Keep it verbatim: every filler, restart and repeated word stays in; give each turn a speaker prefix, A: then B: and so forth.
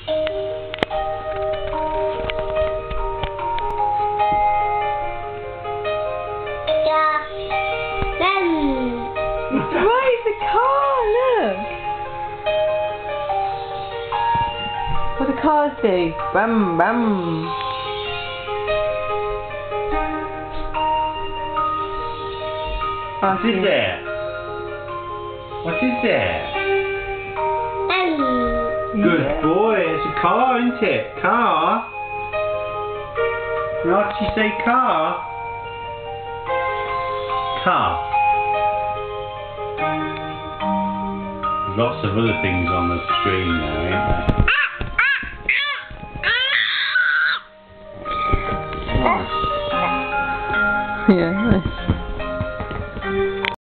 A: Right, the car, look! What do cars do? Brum, brum.
B: What is there? What is there? Good
A: Yeah.
B: boy, it's a car, isn't it? Car? What did you say, car? Car. Lots of other things on the screen now, ain't there?